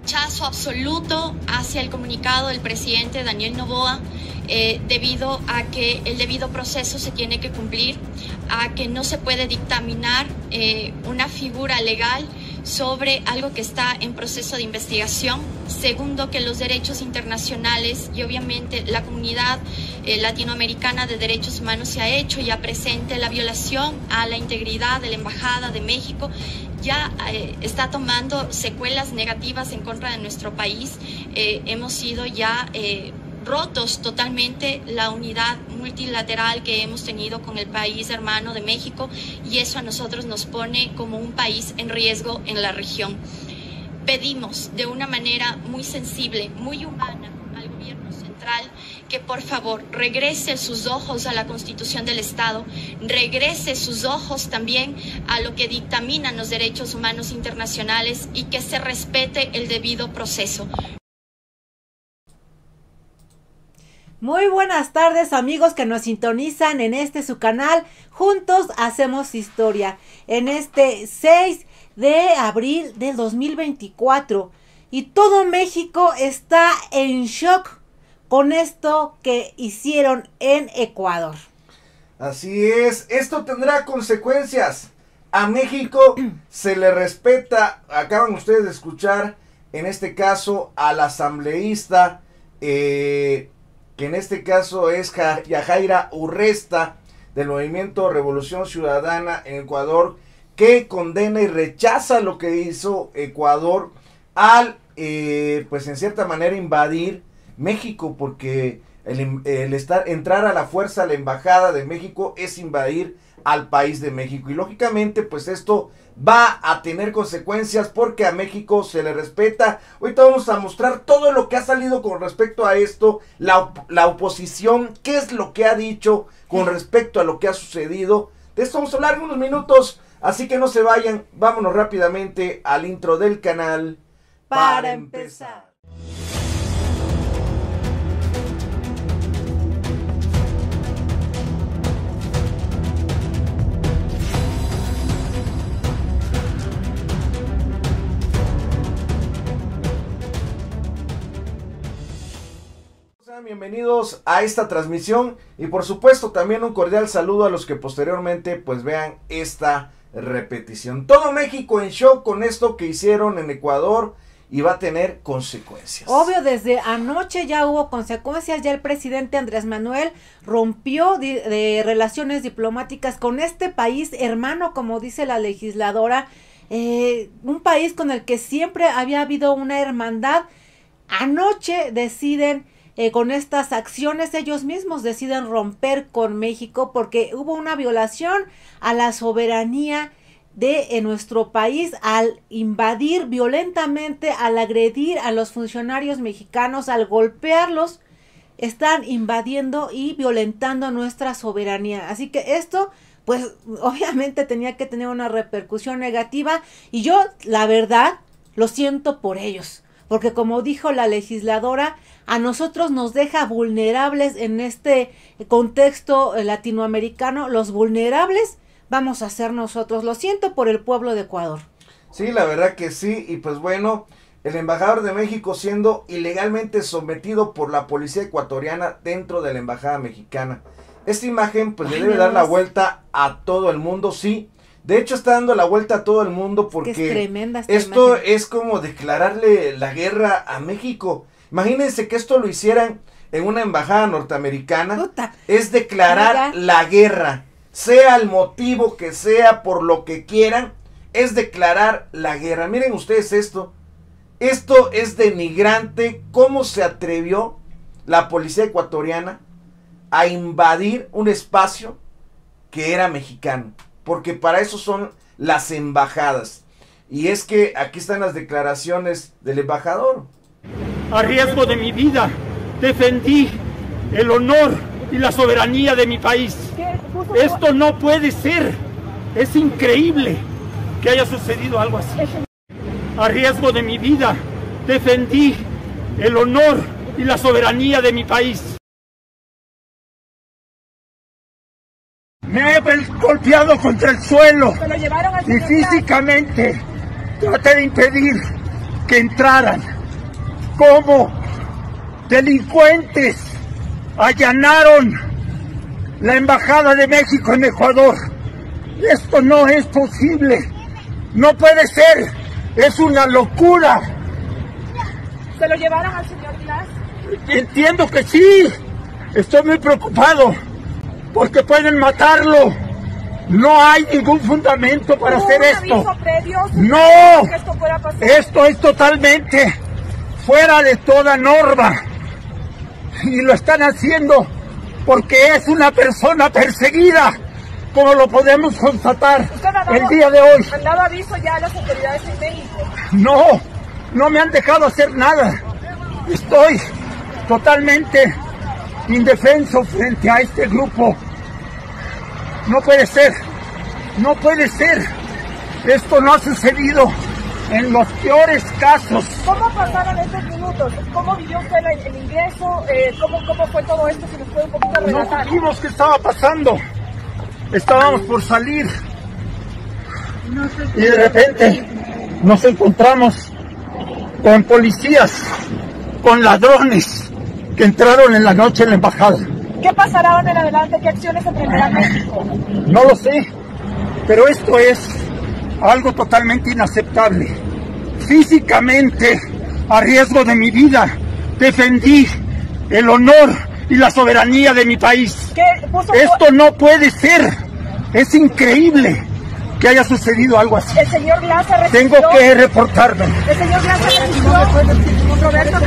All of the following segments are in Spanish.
rechazo absoluto hacia el comunicado del presidente Daniel Noboa, debido a que el debido proceso se tiene que cumplir, a que no se puede dictaminar una figura legal sobre algo que está en proceso de investigación. Segundo, que los derechos internacionales y obviamente la comunidad latinoamericana de derechos humanos se ha hecho ya presente. La violación a la integridad de la Embajada de México ya está tomando secuelas negativas en contra de nuestro país. Hemos sido ya rotos totalmente la unidad multilateral que hemos tenido con el país hermano de México, y eso a nosotros nos pone como un país en riesgo en la región. Pedimos de una manera muy sensible, muy humana al gobierno central que por favor regrese sus ojos a la Constitución del Estado, regrese sus ojos también a lo que dictaminan los derechos humanos internacionales y que se respete el debido proceso. Muy buenas tardes, amigos que nos sintonizan en su canal Juntos Hacemos Historia, en este 6 de abril del 2024, y todo México está en shock con esto que hicieron en Ecuador. Así es, esto tendrá consecuencias. A México se le respeta. Acaban ustedes de escuchar en este caso al asambleísta, que en este caso es Yajaira Urresta, del Movimiento Revolución Ciudadana en Ecuador, que condena y rechaza lo que hizo Ecuador al, pues en cierta manera, invadir México, porque entrar a la fuerza a la Embajada de México es invadir al país de México, y lógicamente pues esto va a tener consecuencias porque a México se le respeta. Ahorita vamos a mostrar todo lo que ha salido con respecto a esto, la oposición, qué es lo que ha dicho con respecto a lo que ha sucedido. De esto vamos a hablar en unos minutos, así que no se vayan, vámonos rápidamente al intro del canal para empezar. Bienvenidos a esta transmisión, y por supuesto también un cordial saludo a los que posteriormente pues vean esta repetición. Todo México en shock con esto que hicieron en Ecuador, y va a tener consecuencias. Obvio, desde anoche ya hubo consecuencias. Ya el presidente Andrés Manuel rompió de relaciones diplomáticas con este país hermano, como dice la legisladora, un país con el que siempre había habido una hermandad. Anoche deciden, con estas acciones, ellos mismos deciden romper con México porque hubo una violación a la soberanía de nuestro país al invadir violentamente, al agredir a los funcionarios mexicanos, al golpearlos. Están invadiendo y violentando nuestra soberanía. Así que esto, pues obviamente tenía que tener una repercusión negativa, y yo la verdad lo siento por ellos, porque como dijo la legisladora, a nosotros nos deja vulnerables en este contexto latinoamericano. Los vulnerables vamos a ser nosotros. Lo siento por el pueblo de Ecuador. Sí, la verdad que sí. Y pues bueno, el embajador de México siendo ilegalmente sometido por la policía ecuatoriana dentro de la embajada mexicana. Esta imagen pues le debe dar la vuelta a todo el mundo, sí. De hecho está dando la vuelta a todo el mundo porque es tremenda esto imagen. Es como declararle la guerra a México. Imagínense que esto lo hicieran en una embajada norteamericana. Puta. Es declarar la guerra, sea el motivo que sea, por lo que quieran, es declarar la guerra. Miren ustedes esto es denigrante. ¿Cómo se atrevió la policía ecuatoriana a invadir un espacio que era mexicano? Porque para eso son las embajadas. Y es que aquí están las declaraciones del embajador. A riesgo de mi vida, defendí el honor y la soberanía de mi país. Esto no puede ser. Es increíble que haya sucedido algo así. A riesgo de mi vida, defendí el honor y la soberanía de mi país. Me he golpeado contra el suelo y físicamente traté de impedir que entraran cómo delincuentes allanaron la Embajada de México en Ecuador. Esto no es posible, no puede ser, es una locura. ¿Se lo llevaron al señor Glass? Entiendo que sí, estoy muy preocupado porque pueden matarlo. No hay ningún fundamento para hacer esto. No, esto es totalmente fuera de toda norma y lo están haciendo porque es una persona perseguida, como lo podemos constatar el día de hoy. ¿Han dado aviso ya a las autoridades en México? No, no me han dejado hacer nada. Estoy totalmente indefenso frente a este grupo. No puede ser, no puede ser. Esto no ha sucedido en los peores casos. ¿Cómo pasaron estos minutos? ¿Cómo vivió usted el ingreso? ¿Cómo fue todo esto? Si nos puede un poquito relatar. No supimos qué estaba pasando. Estábamos por salir y de repente nos encontramos con policías, con ladrones que entraron en la noche en la embajada. ¿Qué pasará ahora en adelante? ¿Qué acciones emprenderá México? No lo sé, pero esto es algo totalmente inaceptable. Físicamente, a riesgo de mi vida, defendí el honor y la soberanía de mi país. Esto no puede ser. Es increíble que haya sucedido algo así. El señor Glass tengo que reportarme. El señor Glass Roberto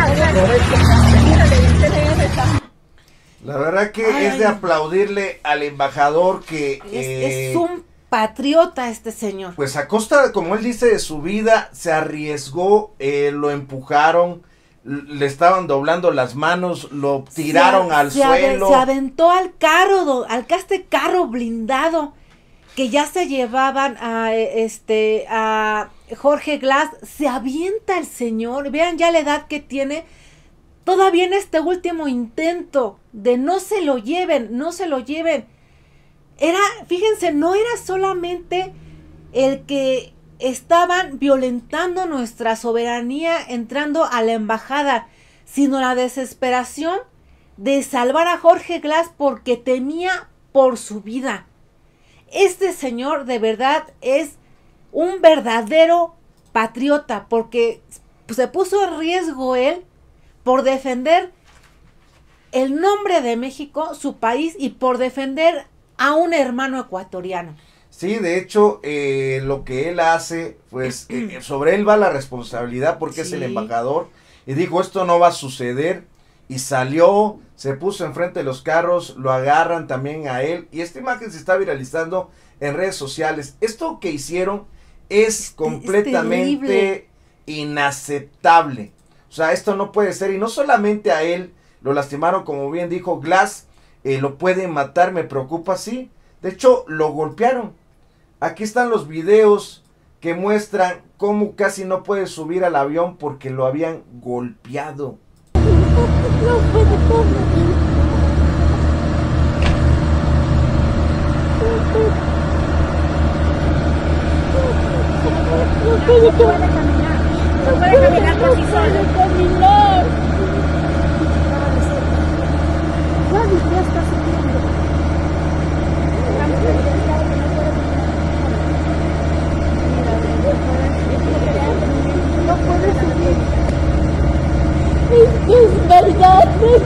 La verdad que es de aplaudirle al embajador que... Es un patriota este señor. Pues a costa, como él dice, de su vida, se arriesgó, lo empujaron, le estaban doblando las manos, lo tiraron al suelo. Se aventó al carro, este carro blindado que ya se llevaban a Jorge Glass. Se avienta el señor, vean ya la edad que tiene. Todavía en este último intento de no se lo lleven. Fíjense, no era solamente el que estaban violentando nuestra soberanía entrando a la embajada, sino la desesperación de salvar a Jorge Glass porque temía por su vida. Este señor de verdad es un verdadero patriota porque se puso en riesgo él por defender el nombre de México, su país, y por defender a un hermano ecuatoriano. Sí, de hecho, lo que él hace, pues, sobre él va la responsabilidad porque sí, es el embajador, y dijo, esto no va a suceder, y salió, se puso enfrente de los carros, lo agarran también a él, y esta imagen se está viralizando en redes sociales. Esto que hicieron es completamente inaceptable. O sea, esto no puede ser, y no solamente a él lo lastimaron, como bien dijo Glass, lo pueden matar, me preocupa, sí. De hecho, lo golpearon. Aquí están los videos que muestran cómo casi no puede subir al avión porque lo habían golpeado. No puede caminar. No puede caminar por sí solo. Ya está subiendo. No puede subir. Es verdad,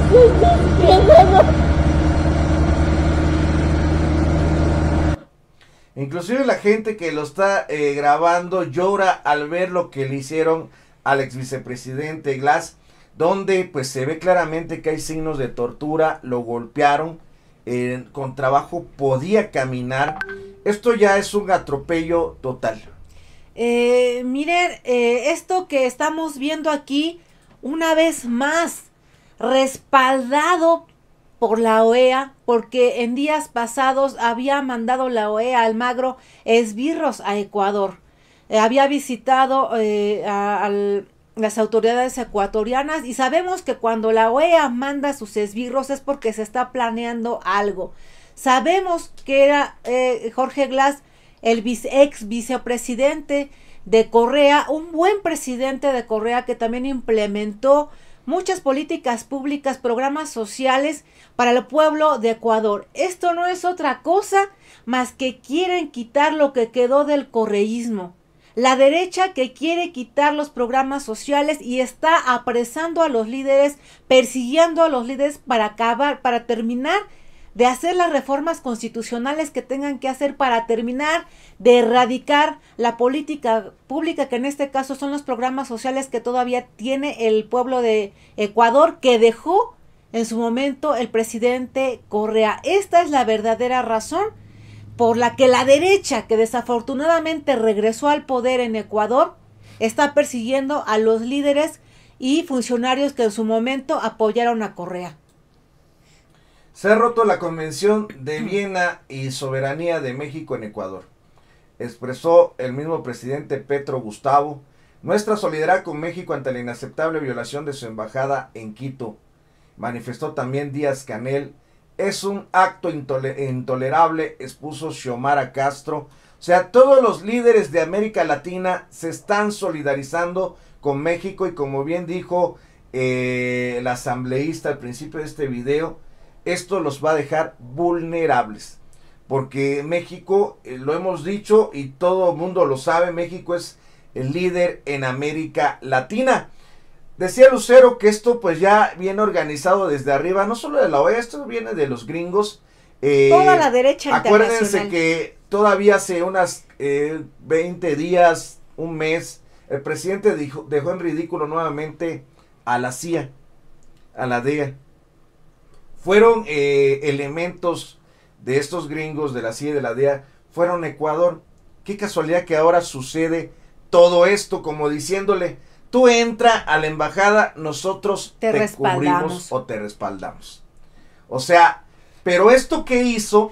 Inclusive la gente que lo está grabando llora al ver lo que le hicieron al ex vicepresidente Glass, donde pues se ve claramente que hay signos de tortura, lo golpearon, con trabajo podía caminar. Esto ya es un atropello total. Miren, esto que estamos viendo aquí, una vez más, respaldado por la OEA, porque en días pasados había mandado la OEA a Almagro esbirros a Ecuador. Había visitado las autoridades ecuatorianas, y sabemos que cuando la OEA manda sus esbirros es porque se está planeando algo. Sabemos que era Jorge Glass el ex vicepresidente de Correa, un buen presidente de Correa que también implementó muchas políticas públicas, programas sociales para el pueblo de Ecuador. Esto no es otra cosa más que quieren quitar lo que quedó del correísmo. La derecha que quiere quitar los programas sociales y está apresando a los líderes, persiguiendo a los líderes para acabar, para terminar de hacer las reformas constitucionales que tengan que hacer para terminar de erradicar la política pública, que en este caso son los programas sociales que todavía tiene el pueblo de Ecuador, que dejó en su momento el presidente Correa. Esta es la verdadera razón por la que la derecha, que desafortunadamente regresó al poder en Ecuador, está persiguiendo a los líderes y funcionarios que en su momento apoyaron a Correa. Se ha roto la Convención de Viena y soberanía de México en Ecuador. Expresó el mismo presidente Petro Gustavo nuestra solidaridad con México ante la inaceptable violación de su embajada en Quito. Manifestó también Díaz Canel. Es un acto intolerable, expuso Xiomara Castro. O sea, todos los líderes de América Latina se están solidarizando con México y como bien dijo el asambleísta al principio de este video, esto los va a dejar vulnerables, porque México, lo hemos dicho y todo el mundo lo sabe, México es el líder en América Latina. Decía Lucero que esto pues ya viene organizado desde arriba, no solo de la OEA, esto viene de los gringos. Toda la derecha acuérdense que todavía hace unas 20 días, un mes, el presidente dejó en ridículo nuevamente a la CIA, a la DEA. Fueron elementos de estos gringos de la CIA y de la DEA, fueron a Ecuador. Qué casualidad que ahora sucede todo esto, como diciéndole, tú entra a la embajada, nosotros te cubrimos o te respaldamos. O sea, pero esto que hizo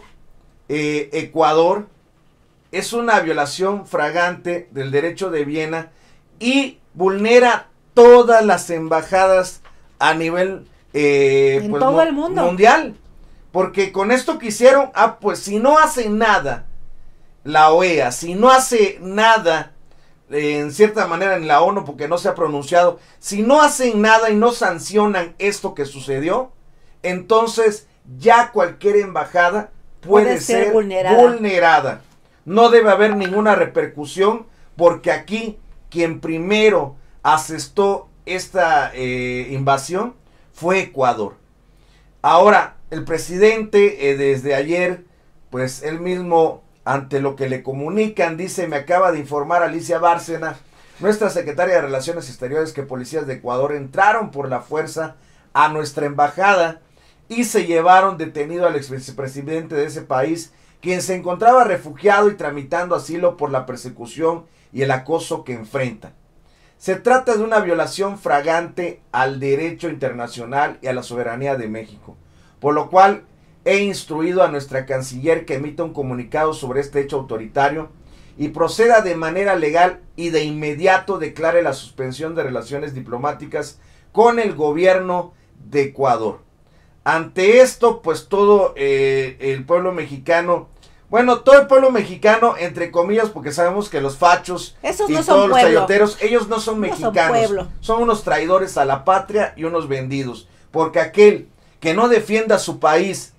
Ecuador es una violación flagrante del derecho de Viena y vulnera todas las embajadas a nivel en pues, todo el mundo mundial, porque con esto que hicieron, pues si no hace nada la OEA, si no hace nada en cierta manera en la ONU, porque no se ha pronunciado, si no hacen nada y no sancionan esto que sucedió, entonces ya cualquier embajada puede ser vulnerada. No debe haber ninguna repercusión, porque aquí quien primero asestó esta invasión fue Ecuador. Ahora, el presidente desde ayer, pues él mismo, ante lo que le comunican, dice, me acaba de informar Alicia Bárcena, nuestra secretaria de Relaciones Exteriores, que policías de Ecuador entraron por la fuerza a nuestra embajada y se llevaron detenido al expresidente de ese país, quien se encontraba refugiado y tramitando asilo por la persecución y el acoso que enfrenta. Se trata de una violación flagrante al derecho internacional y a la soberanía de México, por lo cual he instruido a nuestra canciller que emita un comunicado sobre este hecho autoritario y proceda de manera legal y de inmediato declare la suspensión de relaciones diplomáticas con el gobierno de Ecuador. Ante esto, pues todo el pueblo mexicano, bueno, todo el pueblo mexicano, entre comillas, porque sabemos que los fachos esos y no todos son los pueblo. chayoteros, ellos no son mexicanos, son unos traidores a la patria y unos vendidos, porque aquel que no defienda su país,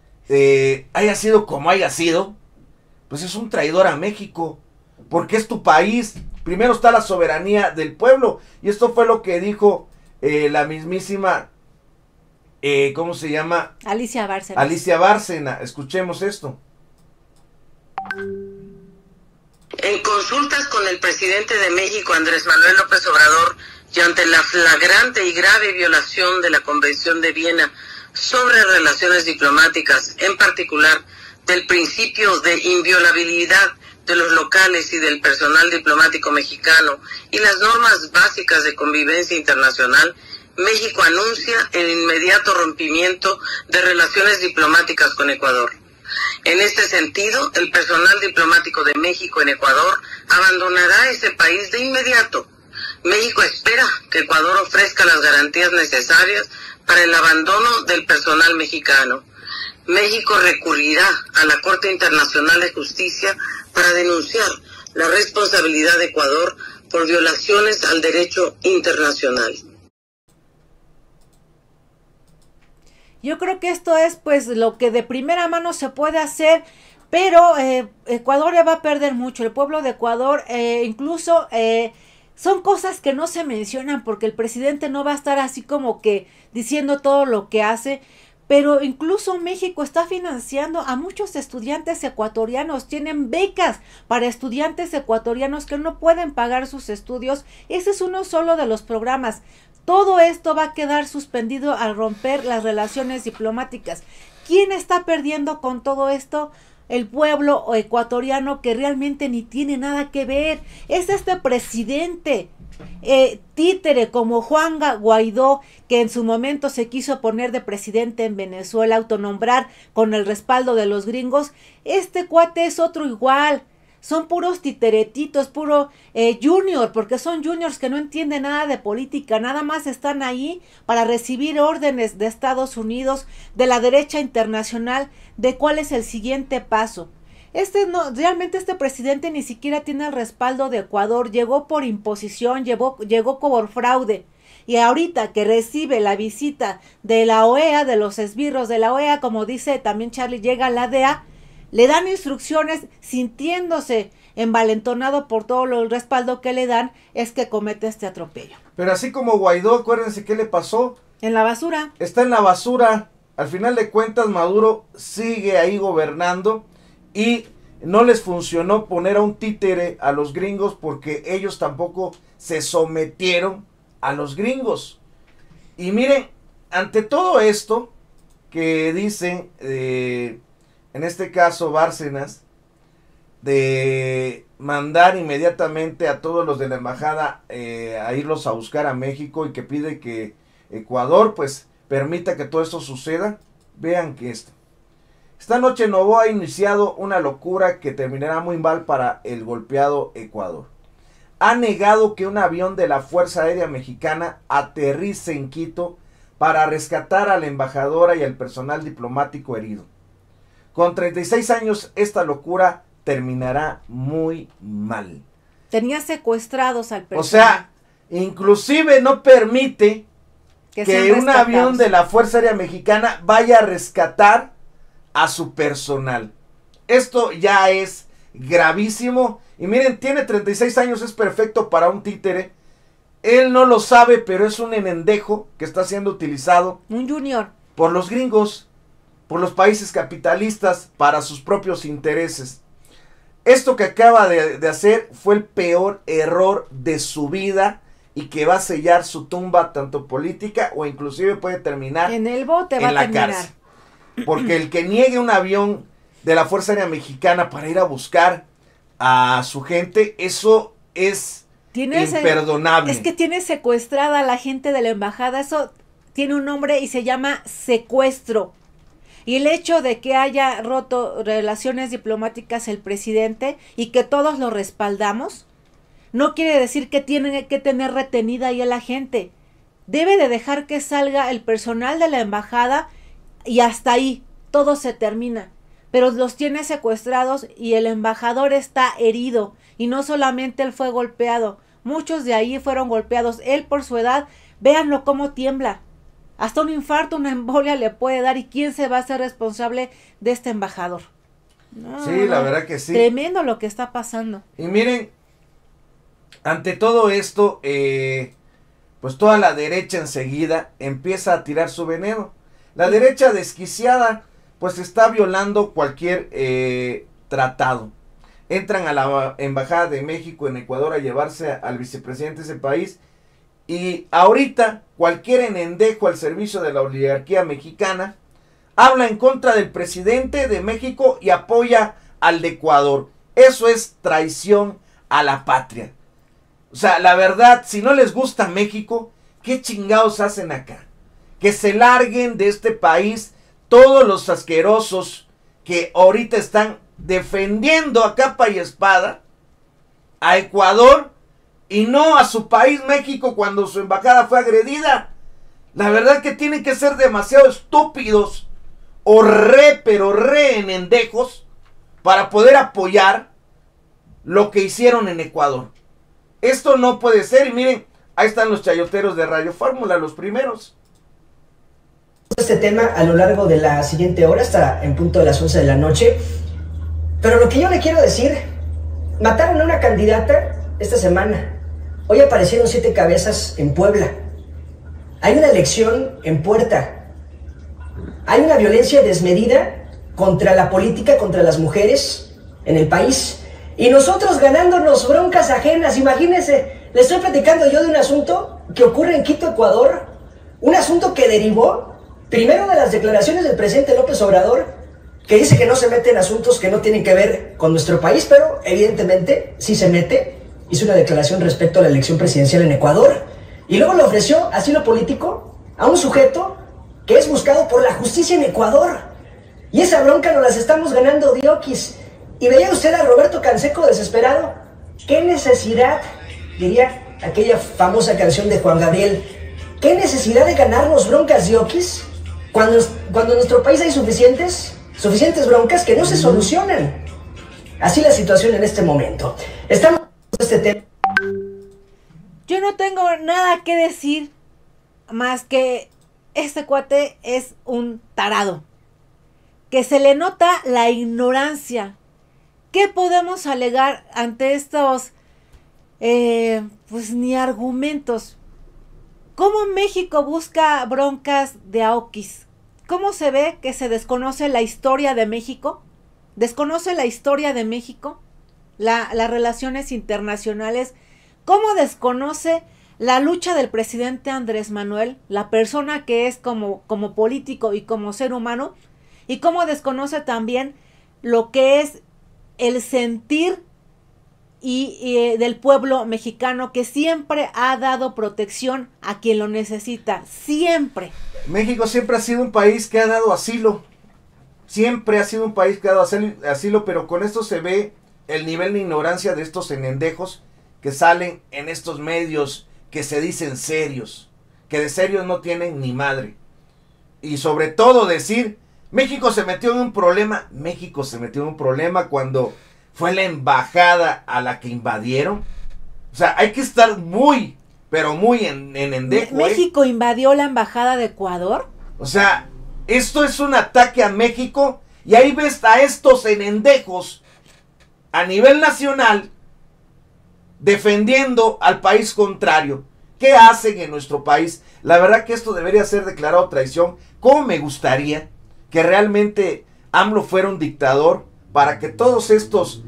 haya sido como haya sido, pues es un traidor a México, porque es tu país. Primero está la soberanía del pueblo, y esto fue lo que dijo la mismísima, ¿cómo se llama? Alicia Bárcena. Alicia Bárcena. Escuchemos esto. En consultas con el presidente de México, Andrés Manuel López Obrador, y ante la flagrante y grave violación de la Convención de Viena sobre relaciones diplomáticas, en particular del principio de inviolabilidad de los locales y del personal diplomático mexicano y las normas básicas de convivencia internacional, México anuncia el inmediato rompimiento de relaciones diplomáticas con Ecuador. En este sentido, el personal diplomático de México en Ecuador abandonará ese país de inmediato. México espera que Ecuador ofrezca las garantías necesarias para el abandono del personal mexicano. México recurrirá a la Corte Internacional de Justicia para denunciar la responsabilidad de Ecuador por violaciones al derecho internacional. Yo creo que esto es pues lo que de primera mano se puede hacer, pero Ecuador ya va a perder mucho, el pueblo de Ecuador incluso son cosas que no se mencionan porque el presidente no va a estar así como que diciendo todo lo que hace, pero incluso México está financiando a muchos estudiantes ecuatorianos, tienen becas para estudiantes ecuatorianos que no pueden pagar sus estudios, ese es uno solo de los programas. Todo esto va a quedar suspendido al romper las relaciones diplomáticas. ¿Quién está perdiendo con todo esto? El pueblo ecuatoriano que realmente ni tiene nada que ver. Es este presidente títere como Juan Guaidó, que en su momento se quiso poner de presidente en Venezuela, autonombrar con el respaldo de los gringos. Este cuate es otro igual. Son puros titeretitos, puro junior, porque son juniors que no entienden nada de política, nada más están ahí para recibir órdenes de Estados Unidos, de la derecha internacional, de cuál es el siguiente paso. Realmente este presidente ni siquiera tiene el respaldo de Ecuador, llegó por imposición, llegó por fraude. Y ahorita que recibe la visita de la OEA, de los esbirros de la OEA, como dice también Charlie, llega la DEA, le dan instrucciones sintiéndose envalentonado por todo el respaldo que le dan, es que comete este atropello. Pero así como Guaidó, acuérdense qué le pasó. En la basura. Está en la basura. Al final de cuentas, Maduro sigue ahí gobernando y no les funcionó poner a un títere a los gringos porque ellos tampoco se sometieron a los gringos. Y miren, ante todo esto que dicen en este caso Bárcenas, de mandar inmediatamente a todos los de la embajada a irlos a buscar a México y que pide que Ecuador pues permita que todo esto suceda. Vean que esta noche Noboa ha iniciado una locura que terminará muy mal para el golpeado Ecuador. Ha negado que un avión de la Fuerza Aérea Mexicana aterrice en Quito para rescatar a la embajadora y al personal diplomático herido. Con 36 años, esta locura terminará muy mal. Tenía secuestrados al personal. O sea, inclusive no permite que un avión de la Fuerza Aérea Mexicana vaya a rescatar a su personal. Esto ya es gravísimo. Y miren, tiene 36 años, es perfecto para un títere. Él no lo sabe, pero es un enendejo que está siendo utilizado. Un junior. Por los gringos, por los países capitalistas, para sus propios intereses. Esto que acaba de hacer fue el peor error de su vida y que va a sellar su tumba tanto política o inclusive puede terminar en el bote, va a terminar. Cárcel. Porque el que niegue un avión de la Fuerza Aérea Mexicana para ir a buscar a su gente, eso es imperdonable. Es que tiene secuestrada a la gente de la embajada, eso tiene un nombre y se llama secuestro. Y el hecho de que haya roto relaciones diplomáticas el presidente y que todos lo respaldamos, no quiere decir que tiene que tener retenida ahí a la gente. Debe de dejar que salga el personal de la embajada y hasta ahí todo se termina. Pero los tiene secuestrados y el embajador está herido. Y no solamente él fue golpeado, muchos de ahí fueron golpeados. Él por su edad, véanlo cómo tiembla. Hasta un infarto, una embolia le puede dar. ¿Y quién se va a hacer responsable de este embajador? No, sí, la verdad que sí. Tremendo lo que está pasando. Y miren, ante todo esto, pues toda la derecha enseguida empieza a tirar su veneno. La derecha desquiciada, pues está violando cualquier tratado. Entran a la embajada de México en Ecuador a llevarse al vicepresidente de ese país. Y ahorita cualquier enendejo al servicio de la oligarquía mexicana habla en contra del presidente de México y apoya al de Ecuador. Eso es traición a la patria. O sea, la verdad, si no les gusta México, ¿qué chingados hacen acá? Que se larguen de este país todos los asquerosos que ahorita están defendiendo a capa y espada a Ecuador y no a su país México cuando su embajada fue agredida. La verdad que tienen que ser demasiado estúpidos o pero re enendejos para poder apoyar lo que hicieron en Ecuador. Esto no puede ser, y miren, ahí están los chayoteros de Radio Fórmula, los primeros. Este tema a lo largo de la siguiente hora, hasta en punto de las 11 de la noche. Pero lo que yo le quiero decir, mataron a una candidata esta semana. Hoy aparecieron 7 cabezas en Puebla. Hay una elección en puerta. Hay una violencia desmedida contra la política, contra las mujeres en el país. Y nosotros ganándonos broncas ajenas. Imagínense, le estoy platicando yo de un asunto que ocurre en Quito, Ecuador. Un asunto que derivó primero de las declaraciones del presidente López Obrador, que dice que no se mete en asuntos que no tienen que ver con nuestro país, pero evidentemente sí se mete. Hizo una declaración respecto a la elección presidencial en Ecuador. Y luego le ofreció asilo político a un sujeto que es buscado por la justicia en Ecuador. Y esa bronca nos las estamos ganando dioquis. Y veía usted a Roberto Canseco desesperado. ¿Qué necesidad, diría aquella famosa canción de Juan Gabriel, qué necesidad de ganarnos broncas dioquis cuando en nuestro país hay suficientes broncas que no se solucionan? Así la situación en este momento. Estamos en este tema. Yo no tengo nada que decir más que este cuate es un tarado, que se le nota la ignorancia. ¿Qué podemos alegar ante estos, pues ni argumentos? ¿Cómo México busca broncas de Aoquis? ¿Cómo se ve que se desconoce la historia de México? ¿Desconoce la historia de México? Las relaciones internacionales. ¿Cómo desconoce la lucha del presidente Andrés Manuel, la persona que es como político y como ser humano? ¿Y cómo desconoce también lo que es el sentir y del pueblo mexicano, que siempre ha dado protección a quien lo necesita? Siempre. México siempre ha sido un país que ha dado asilo. Siempre ha sido un país que ha dado asilo, pero con esto se ve el nivel de ignorancia de estos enendejos que salen en estos medios que se dicen serios, que de serios no tienen ni madre. Y sobre todo decir, México se metió en un problema. México se metió en un problema cuando fue la embajada a la que invadieron. O sea, hay que estar muy, pero muy en endejo. ¿México invadió la embajada de Ecuador? O sea, esto es un ataque a México, y ahí ves a estos enendejos a nivel nacional defendiendo al país contrario. ¿Qué hacen en nuestro país? La verdad que esto debería ser declarado traición. ¿Cómo me gustaría que realmente AMLO fuera un dictador para que todos estos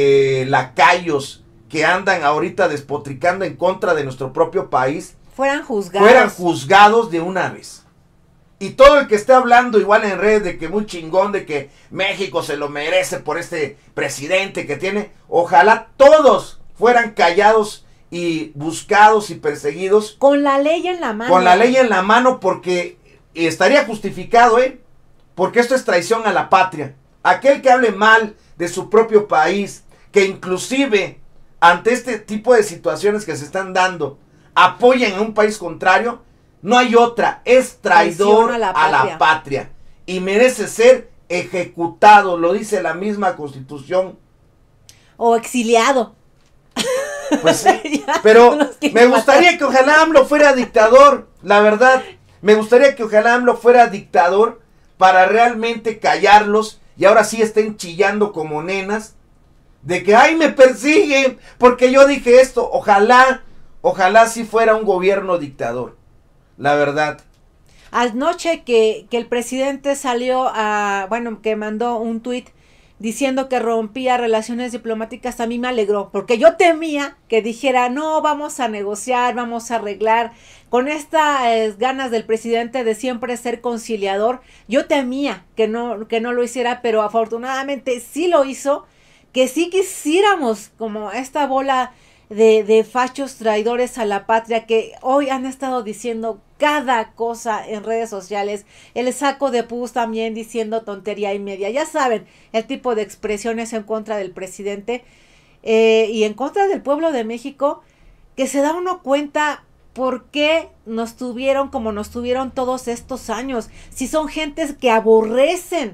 lacayos que andan ahorita despotricando en contra de nuestro propio país fueran juzgados de una vez? Y todo el que esté hablando igual en redes de que muy chingón, de que México se lo merece por este presidente que tiene, ojalá todos fueran callados y buscados y perseguidos. Con la ley en la mano. Con la ley en la mano, porque estaría justificado, porque esto es traición a la patria. Aquel que hable mal de su propio país, que inclusive ante este tipo de situaciones que se están dando, apoyen a un país contrario, no hay otra, es traidor a la patria y merece ser ejecutado, lo dice la misma Constitución. O exiliado. Pues sí, pero me gustaría que ojalá AMLO fuera dictador, la verdad, me gustaría que ojalá AMLO fuera dictador para realmente callarlos y ahora sí estén chillando como nenas de que ¡ay, me persiguen porque yo dije esto! Ojalá sí fuera un gobierno dictador, la verdad. Anoche que el presidente salió que mandó un tuit diciendo que rompía relaciones diplomáticas, a mí me alegró, porque yo temía que dijera, no, vamos a negociar, vamos a arreglar, con estas ganas del presidente de siempre ser conciliador. Yo temía que no lo hiciera, pero afortunadamente sí lo hizo, que sí quisiéramos como esta bola de fachos traidores a la patria que hoy han estado diciendo cada cosa en redes sociales, el saco de pus también diciendo tontería y media. Ya saben, el tipo de expresiones en contra del presidente y en contra del pueblo de México, que se da uno cuenta por qué nos tuvieron como nos tuvieron todos estos años. Si son gentes que aborrecen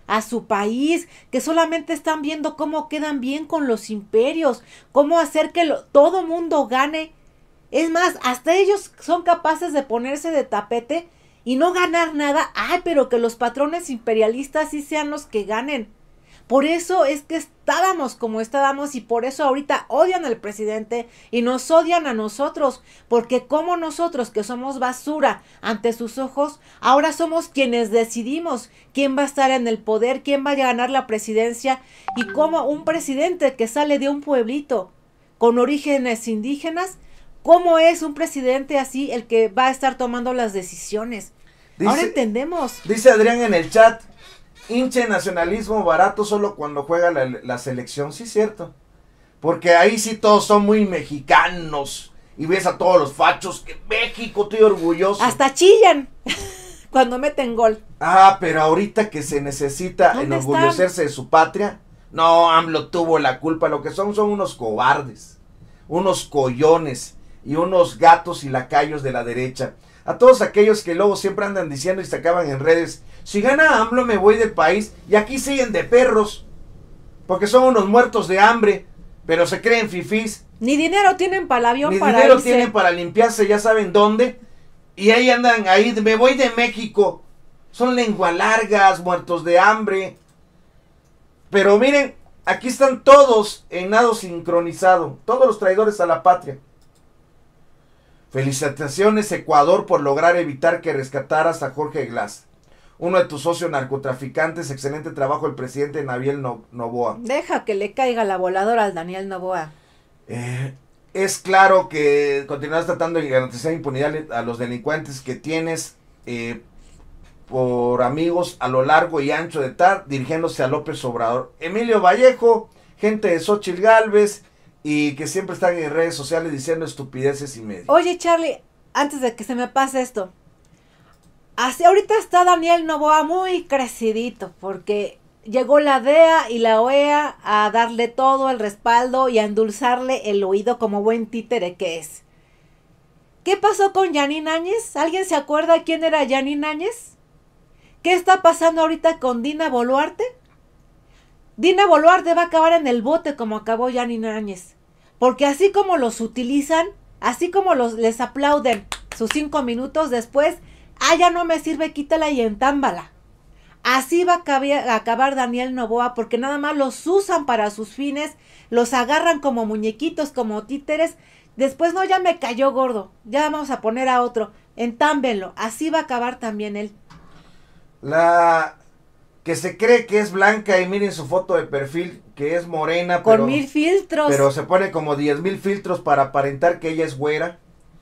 a su país, que solamente están viendo cómo quedan bien con los imperios, cómo hacer que todo mundo gane. Es más, hasta ellos son capaces de ponerse de tapete y no ganar nada. Ay, pero que los patrones imperialistas sí sean los que ganen. Por eso es que estábamos como estábamos y por eso ahorita odian al presidente y nos odian a nosotros, porque como nosotros que somos basura ante sus ojos, ahora somos quienes decidimos quién va a estar en el poder, quién va a ganar la presidencia y como un presidente que sale de un pueblito con orígenes indígenas, ¿cómo es un presidente así el que va a estar tomando las decisiones? Ahora entendemos. Dice Adrián en el chat, hinche nacionalismo barato solo cuando juega la selección. Sí, cierto. Porque ahí sí todos son muy mexicanos. Y ves a todos los fachos que México, estoy orgulloso. Hasta chillan cuando meten gol. Ah, pero ahorita que se necesita enorgullecerse de su patria, no, AMLO tuvo la culpa. Lo que son unos cobardes, unos collones y unos gatos y lacayos de la derecha. A todos aquellos que luego siempre andan diciendo y se acaban en redes, si gana AMLO me voy del país, y aquí siguen de perros, porque son unos muertos de hambre, pero se creen fifís. Ni dinero tienen para el avión, ni para dinero irse. Tienen para limpiarse, ya saben dónde, y ahí andan, ahí, me voy de México. Son lengua largas, muertos de hambre. Pero miren, aquí están todos en nado sincronizado, todos los traidores a la patria. Felicitaciones Ecuador por lograr evitar que rescataras a Jorge Glass, uno de tus socios narcotraficantes. Excelente trabajo el presidente Daniel Noboa. Deja que le caiga la voladora al Daniel Noboa. Es claro que continúas tratando de garantizar impunidad a los delincuentes que tienes por amigos a lo largo y ancho de TAR, dirigiéndose a López Obrador. Emilio Vallejo, gente de Xóchitl Gálvez, y que siempre están en redes sociales diciendo estupideces y medio. Oye, Charlie, antes de que se me pase esto, así ahorita está Daniel Noboa muy crecidito, porque llegó la DEA y la OEA a darle todo el respaldo y a endulzarle el oído como buen títere que es. ¿Qué pasó con Yanine Áñez? ¿Alguien se acuerda quién era Yanine Áñez? ¿Qué está pasando ahorita con Dina Boluarte? Dina Boluarte va a acabar en el bote como acabó Yanine Áñez. Porque así como los utilizan, así como les aplauden sus 5 minutos después, ya no me sirve, quítala y entámbala. Así va a acabar Daniel Noboa, porque nada más los usan para sus fines, los agarran como muñequitos, como títeres. Después, no, ya me cayó gordo, ya vamos a poner a otro, entámbenlo. Así va a acabar también él. La que se cree que es blanca y miren su foto de perfil, que es morena. Con 1000 filtros. Pero se pone como 10,000 filtros para aparentar que ella es güera.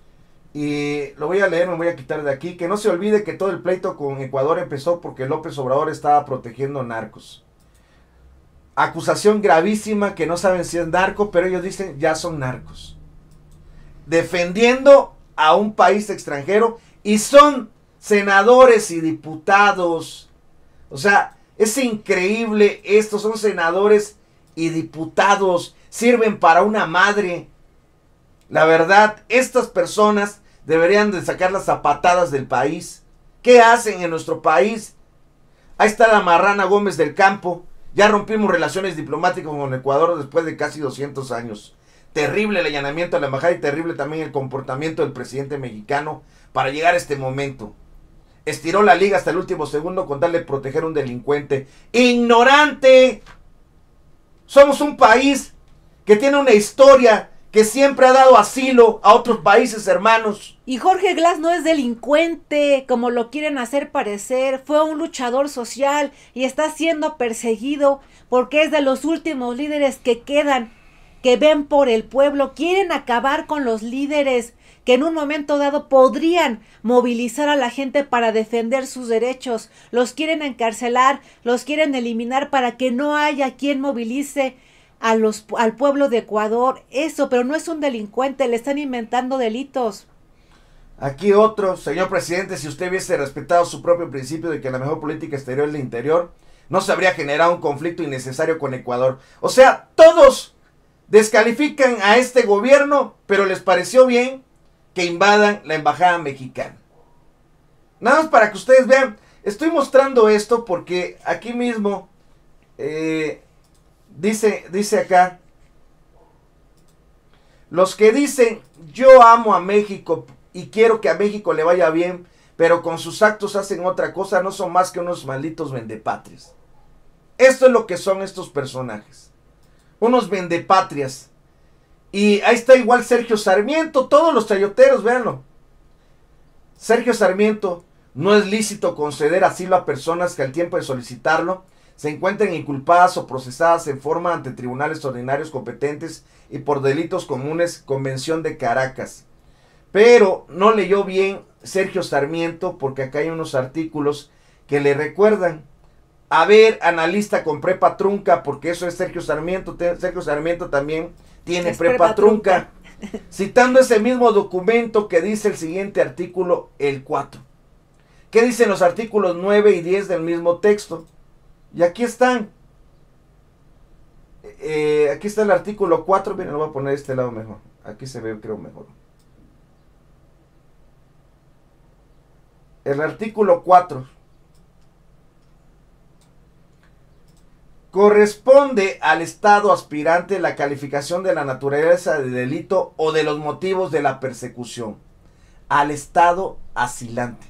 Y lo voy a leer, me voy a quitar de aquí. Que no se olvide que todo el pleito con Ecuador empezó porque López Obrador estaba protegiendo narcos. Acusación gravísima que no saben si es narco, pero ellos dicen ya son narcos. Defendiendo a un país extranjero y son senadores y diputados. O sea, es increíble, estos son senadores y diputados, sirven para una madre. La verdad, estas personas deberían de sacar las zapatadas del país. ¿Qué hacen en nuestro país? Ahí está la marrana Gómez del Campo. Ya rompimos relaciones diplomáticas con Ecuador después de casi 200 años. Terrible el allanamiento a la embajada y terrible también el comportamiento del presidente mexicano para llegar a este momento. Estiró la liga hasta el último segundo con darle proteger a un delincuente. ¡Ignorante! Somos un país que tiene una historia, que siempre ha dado asilo a otros países hermanos. Y Jorge Glass no es delincuente, como lo quieren hacer parecer. Fue un luchador social y está siendo perseguido porque es de los últimos líderes que quedan, que ven por el pueblo. Quieren acabar con los líderes que en un momento dado podrían movilizar a la gente para defender sus derechos. Los quieren encarcelar, los quieren eliminar para que no haya quien movilice al pueblo de Ecuador. Eso, pero no es un delincuente, le están inventando delitos. Aquí otro, señor presidente, si usted hubiese respetado su propio principio de que la mejor política exterior es la interior, no se habría generado un conflicto innecesario con Ecuador. O sea, todos descalifican a este gobierno, pero les pareció bien que invadan la embajada mexicana. Nada más para que ustedes vean Estoy mostrando esto porque aquí mismo dice acá, los que dicen yo amo a México y quiero que a México le vaya bien, pero con sus actos hacen otra cosa, no son más que unos malditos vendepatrias. Esto es lo que son estos personajes, unos vendepatrias. Y ahí está igual Sergio Sarmiento, todos los chayoteros, véanlo. Sergio Sarmiento: no es lícito conceder asilo a personas que al tiempo de solicitarlo se encuentren inculpadas o procesadas en forma ante tribunales ordinarios competentes y por delitos comunes, Convención de Caracas. Pero no leyó bien Sergio Sarmiento, porque acá hay unos artículos que le recuerdan. A ver, analista con prepa trunca, porque eso es Sergio Sarmiento. Sergio Sarmiento también tiene prepa trunca. Citando ese mismo documento que dice el siguiente artículo, el 4. ¿Qué dicen los artículos 9 y 10 del mismo texto? Y aquí están. Aquí está el artículo 4. Miren, lo voy a poner de este lado mejor. Aquí se ve, creo, mejor. El artículo 4. Corresponde al Estado aspirante la calificación de la naturaleza de delito o de los motivos de la persecución. Al Estado asilante.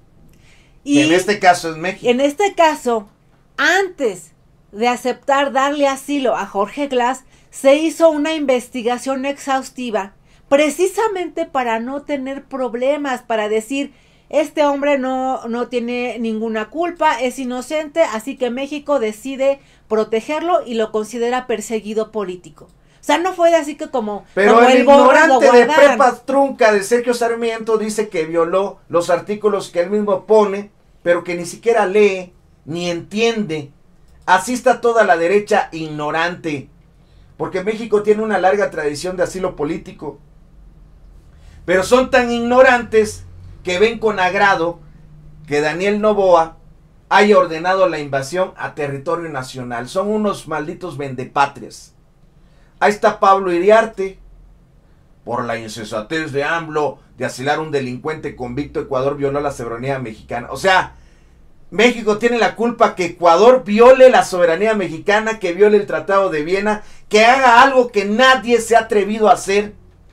Y en este caso es México. En este caso, antes de aceptar darle asilo a Jorge Glass, se hizo una investigación exhaustiva, precisamente para no tener problemas, para decir, este hombre no tiene ninguna culpa, es inocente, así que México decide protegerlo y lo considera perseguido político. O sea, no fue así que como... Pero como el ignorante de prepa trunca de Sergio Sarmiento dice que violó los artículos que él mismo pone, pero que ni siquiera lee, ni entiende. Así está toda la derecha ignorante, porque México tiene una larga tradición de asilo político. Pero son tan ignorantes que ven con agrado que Daniel Noboa haya ordenado la invasión a territorio nacional. Son unos malditos vendepatrias. Ahí está Pablo Iriarte. Por la insensatez de AMLO de asilar a un delincuente convicto, Ecuador violó la soberanía mexicana. O sea, México tiene la culpa que Ecuador viole la soberanía mexicana, que viole el Tratado de Viena, que haga algo que nadie se ha atrevido a hacer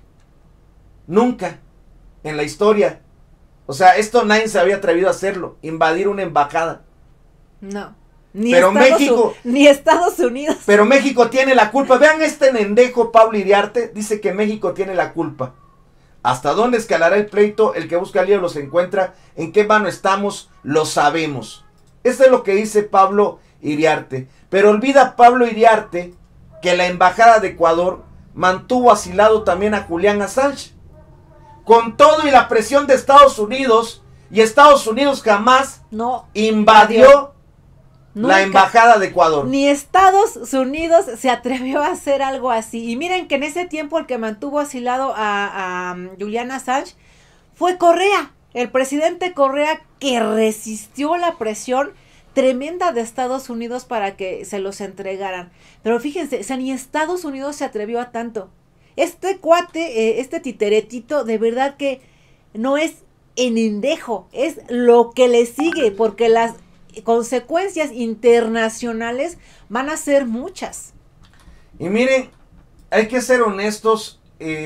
nunca en la historia. O sea, esto nadie se había atrevido a hacerlo, invadir una embajada. No, ni Estados Unidos. Pero México tiene la culpa. Vean este nendejo Pablo Iriarte, dice que México tiene la culpa. ¿Hasta dónde escalará el pleito? El que busca lío los encuentra. ¿En qué mano estamos? Lo sabemos. Esto es lo que dice Pablo Iriarte. Pero olvida Pablo Iriarte que la embajada de Ecuador mantuvo asilado también a Julián Assange. Con todo y la presión de Estados Unidos, y Estados Unidos jamás invadió la embajada de Ecuador. Ni Estados Unidos se atrevió a hacer algo así. Y miren que en ese tiempo el que mantuvo asilado a Julián Assange fue Correa, el presidente Correa, que resistió la presión tremenda de Estados Unidos para que se los entregaran. Pero fíjense, o sea, ni Estados Unidos se atrevió a tanto. Este cuate, este titeretito, de verdad que no es enendejo, es lo que le sigue, porque las consecuencias internacionales van a ser muchas. Y miren, hay que ser honestos,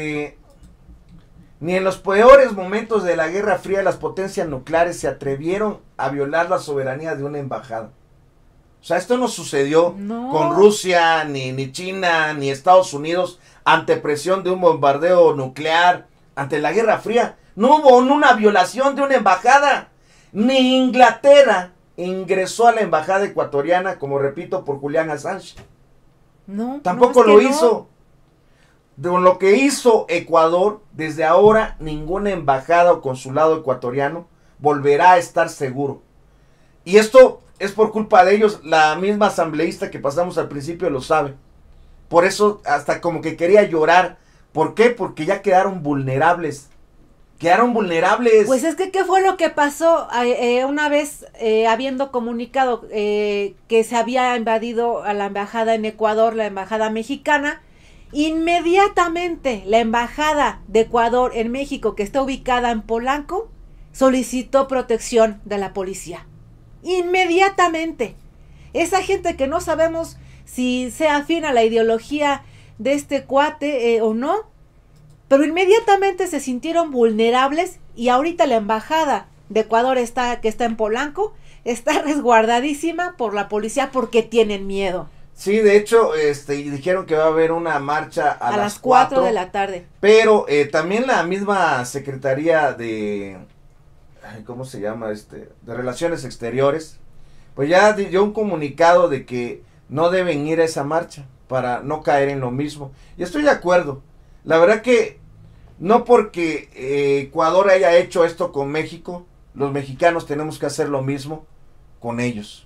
ni en los peores momentos de la Guerra Fría las potencias nucleares se atrevieron a violar la soberanía de una embajada. O sea, esto no sucedió con Rusia, ni China, ni Estados Unidos, ante presión de un bombardeo nuclear, ante la Guerra Fría. No hubo una violación de una embajada. Ni Inglaterra ingresó a la embajada ecuatoriana, como repito, por Julián Assange. Tampoco lo hizo. De lo que hizo Ecuador, desde ahora ninguna embajada o consulado ecuatoriano volverá a estar seguro. Y esto es por culpa de ellos. La misma asambleísta que pasamos al principio lo sabe. Por eso hasta como que quería llorar. ¿Por qué? Porque ya quedaron vulnerables. Quedaron vulnerables. Pues es que, ¿qué fue lo que pasó? Una vez habiendo comunicado que se había invadido a la embajada en Ecuador, la embajada mexicana, inmediatamente la embajada de Ecuador en México, que está ubicada en Polanco, solicitó protección de la policía. inmediatamente. Esa gente que no sabemos si sea afín a la ideología de este cuate o no, pero inmediatamente se sintieron vulnerables y ahorita la embajada de Ecuador que está en Polanco, está resguardadísima por la policía porque tienen miedo. Sí, de hecho, dijeron que va a haber una marcha a las 4 de la tarde. Pero también la misma Secretaría de, ¿cómo se llama? De Relaciones Exteriores, pues ya dio un comunicado de que no deben ir a esa marcha para no caer en lo mismo. Y estoy de acuerdo. La verdad que no porque Ecuador haya hecho esto con México, los mexicanos tenemos que hacer lo mismo con ellos.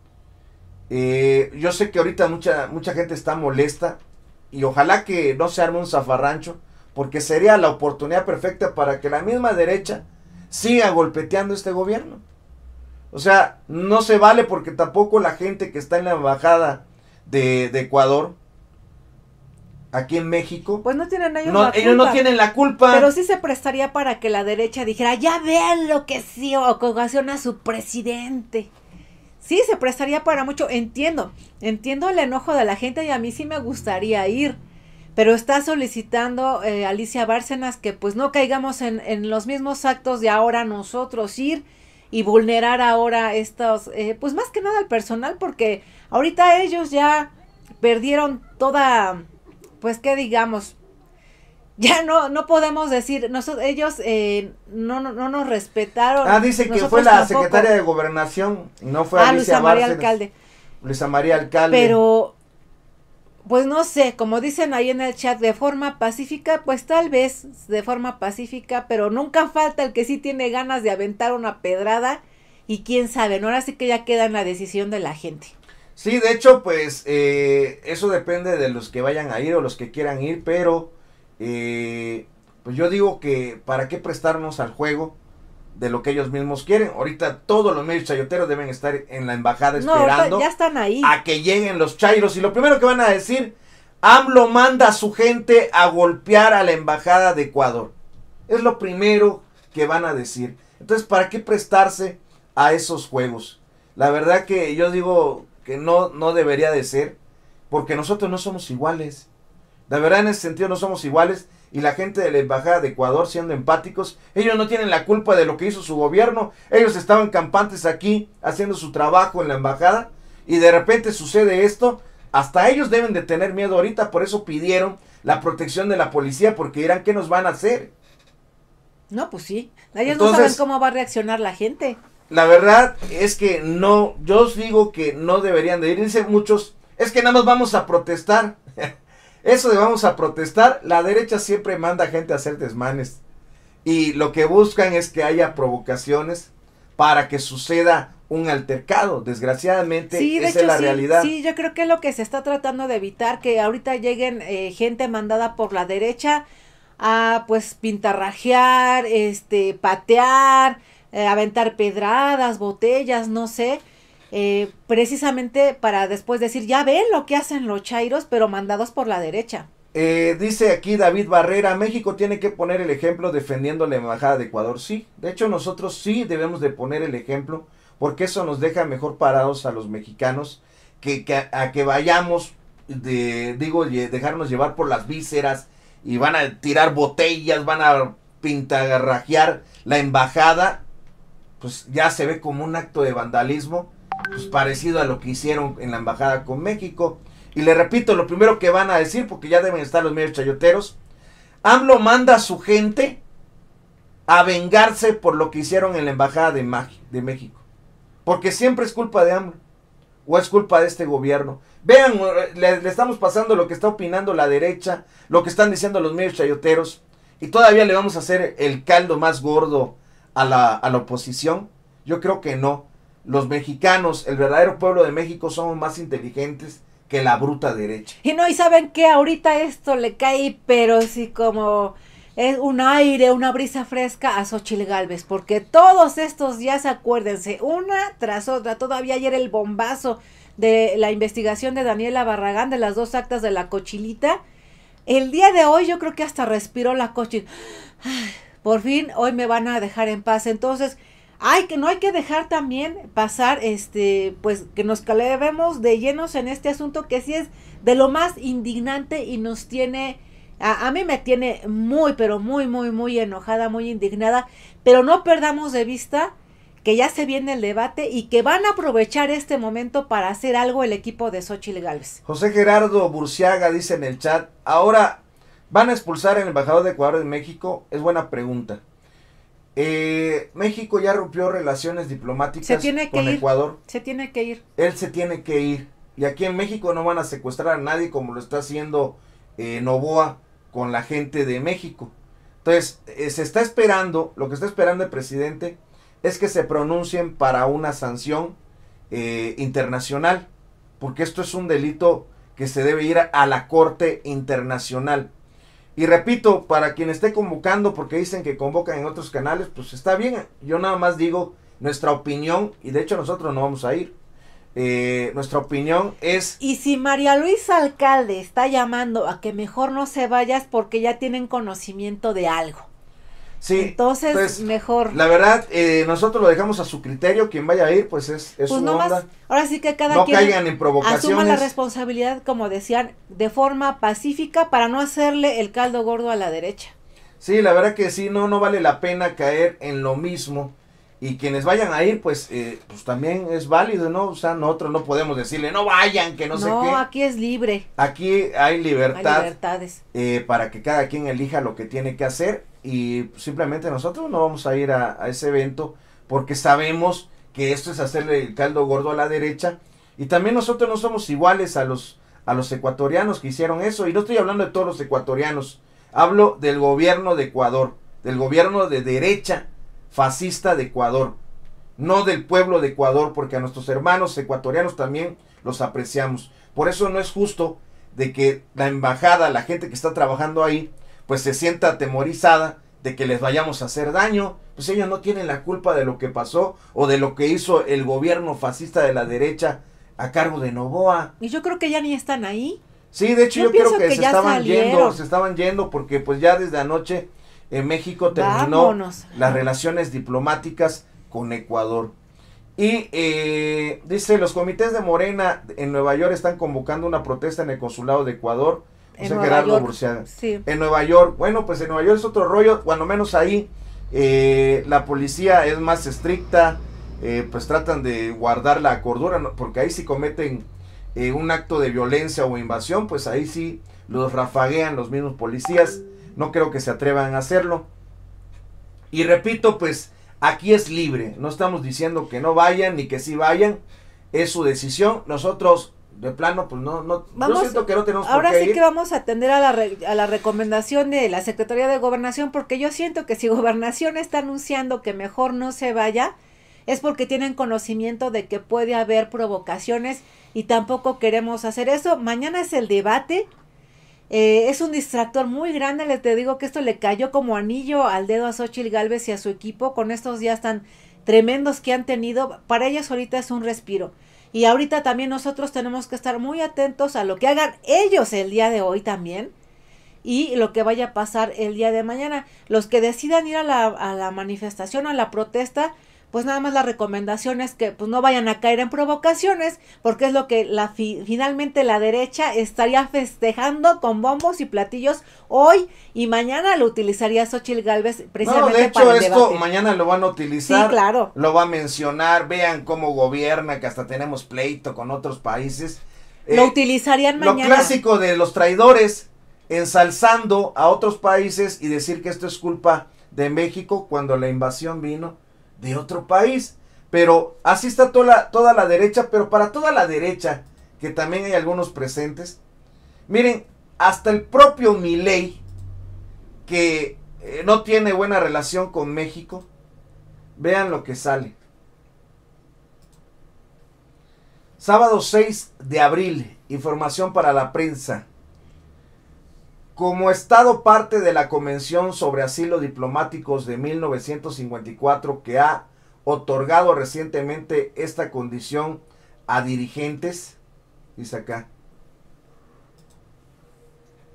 Yo sé que ahorita mucha gente está molesta y ojalá que no se arme un zafarrancho, porque sería la oportunidad perfecta para que la misma derecha siga golpeteando este gobierno. O sea, no se vale, porque tampoco la gente que está en la embajada de Ecuador aquí en México, pues no tienen ellos no tienen la culpa. Pero sí se prestaría para que la derecha dijera, ya vean lo que sí ocasiona su presidente. Sí, se prestaría para mucho. Entiendo el enojo de la gente y a mí sí me gustaría ir, pero está solicitando Alicia Bárcenas que pues no caigamos en los mismos actos de ahora nosotros ir y vulnerar ahora estos, pues más que nada al personal, porque ahorita ellos ya perdieron toda, pues qué digamos, ya no podemos decir, ellos no nos respetaron. Dice que fue la secretaria de Gobernación, no fue Alicia Bárcenas. Luisa María Alcalde. Pero, pues no sé, como dicen ahí en el chat, de forma pacífica, pues tal vez de forma pacífica, pero nunca falta el que sí tiene ganas de aventar una pedrada y quién sabe, ¿no? Ahora sí que ya queda en la decisión de la gente. Sí, de hecho, pues eso depende de los que vayan a ir o los que quieran ir, pero pues yo digo que para qué prestarnos al juego de lo que ellos mismos quieren. Ahorita todos los medios chayoteros deben estar en la embajada esperando ya están ahí, a que lleguen los chairos, y lo primero que van a decir, AMLO manda a su gente a golpear a la embajada de Ecuador. Es lo primero que van a decir. Entonces, ¿para qué prestarse a esos juegos? La verdad que yo digo que no debería de ser, porque nosotros no somos iguales. De verdad, en ese sentido no somos iguales, y la gente de la embajada de Ecuador, siendo empáticos, ellos no tienen la culpa de lo que hizo su gobierno. Ellos estaban campantes aquí haciendo su trabajo en la embajada y de repente sucede esto. Hasta ellos deben de tener miedo ahorita, por eso pidieron la protección de la policía, porque dirán, ¿qué nos van a hacer? No, pues sí, ellos no saben cómo va a reaccionar la gente. La verdad es que no, yo os digo que no deberían de ir. Dicen muchos, es que nada más vamos a protestar. Eso de vamos a protestar, la derecha siempre manda a gente a hacer desmanes. Y lo que buscan es que haya provocaciones para que suceda un altercado. Desgraciadamente, sí, esa es la realidad. Sí, yo creo que es lo que se está tratando de evitar, que ahorita lleguen gente mandada por la derecha a pues pintarrajear, patear, aventar pedradas, botellas, no sé. Precisamente para después decir, ya ven lo que hacen los chairos, pero mandados por la derecha. Dice aquí David Barrera, México tiene que poner el ejemplo defendiendo la embajada de Ecuador. Sí, de hecho nosotros sí debemos de poner el ejemplo, porque eso nos deja mejor parados a los mexicanos, a que vayamos, dejarnos llevar por las vísceras, y van a tirar botellas, van a pintarrajear la embajada. Pues ya se ve como un acto de vandalismo, pues parecido a lo que hicieron en la embajada con México. Y le repito, lo primero que van a decir, porque ya deben estar los medios chayoteros, AMLO manda a su gente a vengarse por lo que hicieron en la embajada de México, porque siempre es culpa de AMLO, o es culpa de este gobierno. Vean, le estamos pasando lo que está opinando la derecha, lo que están diciendo los medios chayoteros, y todavía le vamos a hacer el caldo más gordo a la oposición. Yo creo que no. Los mexicanos, el verdadero pueblo de México, somos más inteligentes que la bruta derecha. Y saben que ahorita esto le cae, pero sí como es un aire, una brisa fresca a Xóchitl Gálvez, porque todos estos días, acuérdense, una tras otra, todavía ayer el bombazo de la investigación de Daniela Barragán, de las 2 actas de la Cochilita. El día de hoy yo creo que hasta respiró la Cochil. Por fin, hoy me van a dejar en paz. Entonces, que no hay que dejar también pasar, pues que nos clavemos de llenos en este asunto que sí es de lo más indignante y nos tiene, a mí me tiene muy, pero muy, muy, muy enojada, muy indignada, pero no perdamos de vista que ya se viene el debate y que van a aprovechar este momento para hacer algo el equipo de Xóchitl Gálvez. José Gerardo Burciaga dice en el chat, ahora van a expulsar al embajador de Ecuador en México. Es buena pregunta. México ya rompió relaciones diplomáticas con Ecuador. Se tiene que ir. Él se tiene que ir. Y aquí en México no van a secuestrar a nadie como lo está haciendo Noboa con la gente de México. Entonces, se está esperando, lo que está esperando el presidente es que se pronuncien para una sanción internacional, porque esto es un delito que se debe ir a la Corte Internacional. Y repito, para quien esté convocando, porque dicen que convocan en otros canales, pues está bien. Yo nada más digo nuestra opinión, y de hecho nosotros no vamos a ir. Nuestra opinión es... Y si María Luisa Alcalde está llamando a que mejor no se vayas porque ya tienen conocimiento de algo. Sí, entonces mejor. La verdad, nosotros lo dejamos a su criterio. Quien vaya a ir, pues es pues su nomás, onda. ahora sí que cada no quien caigan en provocaciones. Asuma la responsabilidad, como decían, de forma pacífica para no hacerle el caldo gordo a la derecha. Sí, la verdad que sí, no vale la pena caer en lo mismo. Y quienes vayan a ir, pues también es válido, ¿no? O sea, nosotros no podemos decirle, no vayan, que no sé qué. No, aquí es libre. Aquí hay libertad. Hay libertades. Para que cada quien elija lo que tiene que hacer. Y simplemente nosotros no vamos a ir a ese evento porque sabemos que esto es hacerle el caldo gordo a la derecha. Y también nosotros no somos iguales a los ecuatorianos que hicieron eso. Y no estoy hablando de todos los ecuatorianos. Hablo del gobierno de Ecuador, del gobierno de derecha fascista de Ecuador, no del pueblo de Ecuador, porque a nuestros hermanos ecuatorianos también los apreciamos. Por eso no es justo de que la embajada, la gente que está trabajando ahí, pues se sienta atemorizada de que les vayamos a hacer daño. Pues ellos no tienen la culpa de lo que pasó o de lo que hizo el gobierno fascista de la derecha a cargo de Noboa. Y yo creo que ya ni están ahí. Sí, de hecho yo creo que se estaban yendo porque pues ya desde anoche en México terminó las relaciones diplomáticas con Ecuador. Y dice, los comités de Morena en Nueva York están convocando una protesta en el consulado de Ecuador. José Gerardo Burciaga. Sí. En Nueva York, bueno, pues en Nueva York es otro rollo, cuando menos ahí la policía es más estricta, pues tratan de guardar la cordura, porque ahí si cometen un acto de violencia o invasión, pues ahí sí los rafaguean los mismos policías. No creo que se atrevan a hacerlo. Y repito, pues aquí es libre. No estamos diciendo que no vayan ni que sí vayan. Es su decisión. Nosotros, de plano, pues no yo siento que no tenemos por qué ir. Ahora sí que vamos a atender a la recomendación de la Secretaría de Gobernación, porque yo siento que si Gobernación está anunciando que mejor no se vaya, es porque tienen conocimiento de que puede haber provocaciones y tampoco queremos hacer eso. Mañana es el debate. Es un distractor muy grande, les te digo que esto le cayó como anillo al dedo a Xóchitl Gálvez y a su equipo con estos días tan tremendos que han tenido. Para ellas ahorita es un respiro y ahorita también nosotros tenemos que estar muy atentos a lo que hagan ellos el día de hoy también y lo que vaya a pasar el día de mañana. Los que decidan ir a la manifestación, a la protesta, pues nada más la recomendación es que pues no vayan a caer en provocaciones, porque es lo que finalmente la derecha estaría festejando con bombos y platillos hoy y mañana lo utilizaría Xóchitl Gálvez precisamente de hecho, para el esto debate. Mañana lo van a utilizar, sí, claro. Lo va a mencionar, vean cómo gobierna, que hasta tenemos pleito con otros países. Lo utilizarían mañana. Lo clásico de los traidores, ensalzando a otros países y decir que esto es culpa de México cuando la invasión vino de otro país. Pero así está toda la derecha. Pero para toda la derecha, que también hay algunos presentes, miren, hasta el propio Milei, que no tiene buena relación con México, vean lo que sale. Sábado 6 de abril, información para la prensa. Como Estado parte de la Convención sobre Asilo Diplomáticos de 1954, que ha otorgado recientemente esta condición a dirigentes, dice acá,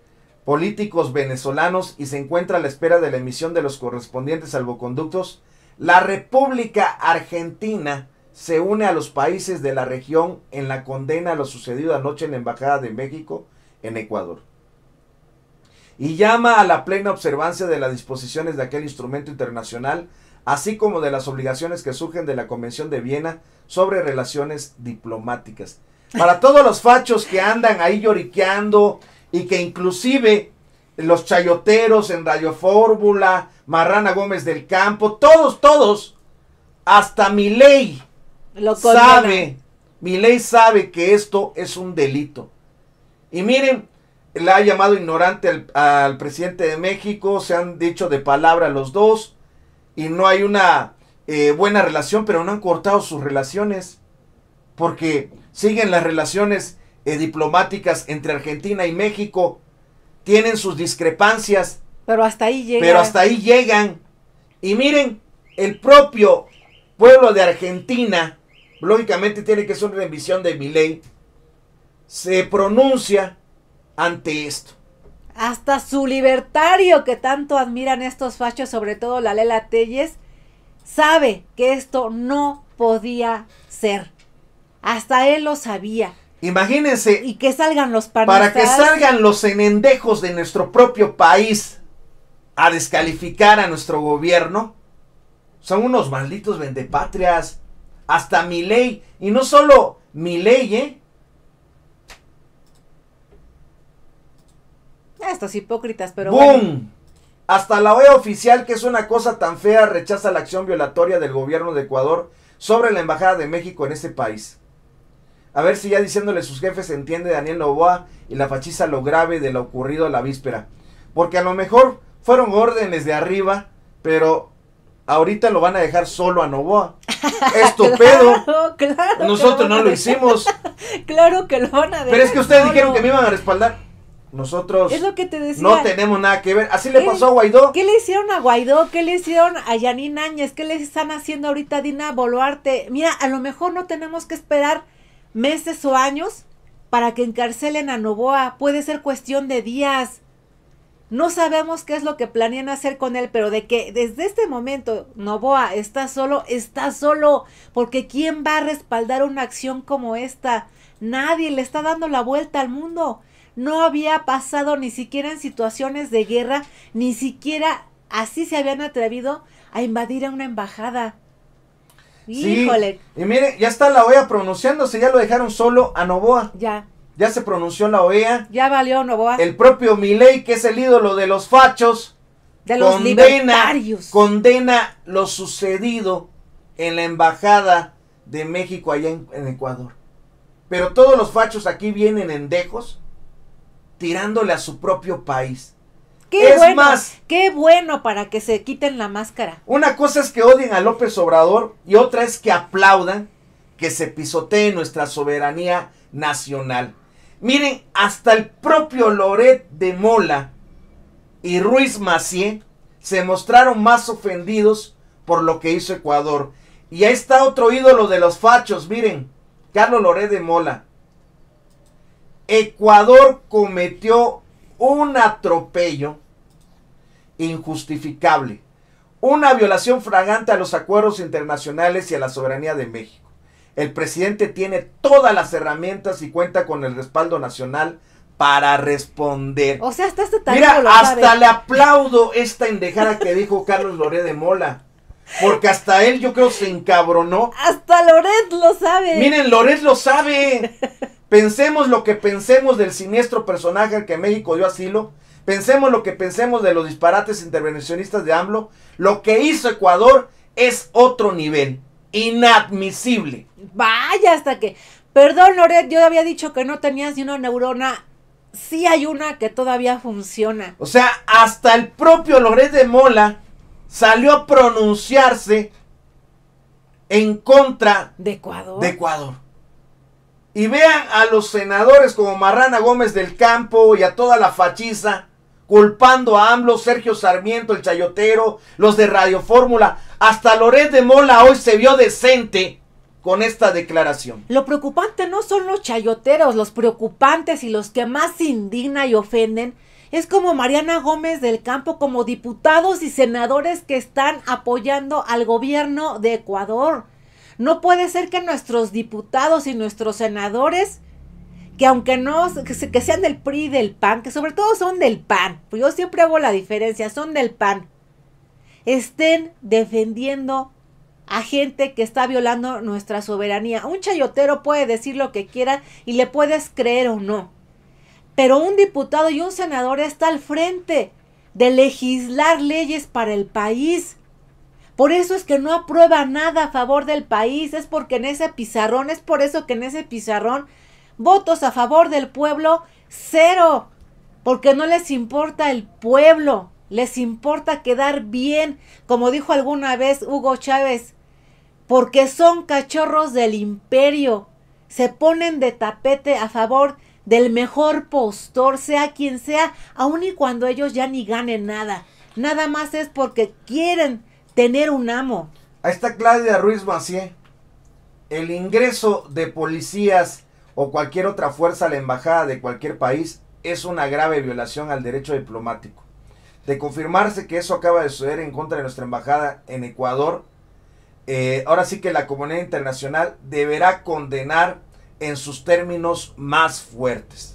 políticos venezolanos, y se encuentra a la espera de la emisión de los correspondientes salvoconductos, La República Argentina se une a los países de la región en la condena a lo sucedido anoche en la Embajada de México en Ecuador. Y llama a la plena observancia de las disposiciones de aquel instrumento internacional, así como de las obligaciones que surgen de la Convención de Viena sobre relaciones diplomáticas. Para todos los fachos que andan ahí lloriqueando y que inclusive los chayoteros en Radio Fórmula, Marrana Gómez del Campo, todos, hasta Milei sabe que esto es un delito. Y miren, le ha llamado ignorante al presidente de México, se han dicho de palabra los dos, y no hay una buena relación, pero no han cortado sus relaciones, porque siguen las relaciones diplomáticas entre Argentina y México, tienen sus discrepancias, pero hasta ahí llegan. Y miren, el propio pueblo de Argentina, lógicamente tiene que ser una revisión de Milei, se pronuncia ante esto. Hasta su libertario que tanto admiran estos fachos, sobre todo la Lela Telles, sabe que esto no podía ser. Hasta él lo sabía. Imagínense. Y que salgan los panistas. Para que salgan los enendejos de nuestro propio país a descalificar a nuestro gobierno. Son unos malditos vendepatrias. Hasta Milei. Y no solo Milei, Estos hipócritas, pero ¡boom! bueno. Hasta la OEA oficial, que es una cosa tan fea, rechaza la acción violatoria del gobierno de Ecuador sobre la Embajada de México en ese país. A ver si ya diciéndole sus jefes entiende Daniel Noboa y la fachiza lo grave de lo ocurrido la víspera. Porque a lo mejor fueron órdenes de arriba, pero ahorita lo van a dejar solo a Noboa. Estupendo. Claro, nosotros no lo hicimos. Claro que lo van a dejar. Pero es que ustedes dijeron que me iban a respaldar. Nosotros es lo que te decía. No tenemos nada que ver. Así le pasó a Guaidó. ¿Qué le hicieron a Guaidó? ¿Qué le hicieron a Yanine Áñez? ¿Qué le están haciendo ahorita a Dina Boluarte? Mira, a lo mejor no tenemos que esperar meses o años para que encarcelen a Noboa. Puede ser cuestión de días. No sabemos qué es lo que planean hacer con él, pero de que desde este momento Noboa está solo, porque ¿quién va a respaldar una acción como esta? Nadie. Le está dando la vuelta al mundo. No había pasado ni siquiera en situaciones de guerra, ni siquiera así se habían atrevido a invadir a una embajada. Sí, híjole. Y mire, ya está la OEA pronunciándose, ya lo dejaron solo a Noboa. Ya se pronunció la OEA. Ya valió Noboa. El propio Milei, que es el ídolo de los fachos, de los libertarios, condena lo sucedido en la Embajada de México allá en Ecuador. Pero todos los fachos aquí vienen endejos, tirándole a su propio país. Qué bueno para que se quiten la máscara. Una cosa es que odien a López Obrador y otra es que aplaudan que se pisotee nuestra soberanía nacional. Miren, hasta el propio Loret de Mola y Ruiz Massieu se mostraron más ofendidos por lo que hizo Ecuador. Y ahí está otro ídolo de los fachos, miren, Carlos Loret de Mola. Ecuador cometió un atropello injustificable, una violación flagrante a los acuerdos internacionales y a la soberanía de México. El presidente tiene todas las herramientas y cuenta con el respaldo nacional para responder. O sea, hasta este mira, hasta le aplaudo esta endejada que dijo Carlos Loret de Mola. Porque hasta él yo creo se encabronó. Hasta Loret lo sabe. Miren, Loret lo sabe. Pensemos lo que pensemos del siniestro personaje al que México dio asilo. Pensemos lo que pensemos de los disparates intervencionistas de AMLO. Lo que hizo Ecuador es otro nivel. Inadmisible. Vaya, hasta que... Perdón, Loret, yo había dicho que no tenías ni una neurona. Sí hay una que todavía funciona. O sea, hasta el propio Loret de Mola salió a pronunciarse en contra de Ecuador. Y vean a los senadores como Marrana Gómez del Campo y a toda la fachiza culpando a AMLO, Sergio Sarmiento, el chayotero, los de Radio Fórmula. Hasta Loret de Mola hoy se vio decente con esta declaración. Lo preocupante no son los chayoteros, los preocupantes y los que más indignan y ofenden Es como Mariana Gómez del Campo, como diputados y senadores que están apoyando al gobierno de Ecuador. No puede ser que nuestros diputados y nuestros senadores, que aunque no, que sean del PRI y del PAN, que sobre todo son del PAN, pues yo siempre hago la diferencia, son del PAN, estén defendiendo a gente que está violando nuestra soberanía. Un chayotero puede decir lo que quiera y le puedes creer o no, pero un diputado y un senador está al frente de legislar leyes para el país. Por eso es que no aprueba nada a favor del país, es porque en ese pizarrón, es por eso que en ese pizarrón, votos a favor del pueblo, 0, porque no les importa el pueblo, les importa quedar bien, como dijo alguna vez Hugo Chávez, porque son cachorros del imperio, se ponen de tapete a favor del mejor postor, sea quien sea, aun y cuando ellos ya ni ganen nada, nada más es porque quieren tener un amo. Ahí está Claudia Ruiz Massieu. El ingreso de policías o cualquier otra fuerza a la embajada de cualquier país es una grave violación al derecho diplomático. De confirmarse que eso acaba de suceder en contra de nuestra embajada en Ecuador, ahora sí que la comunidad internacional deberá condenar en sus términos más fuertes.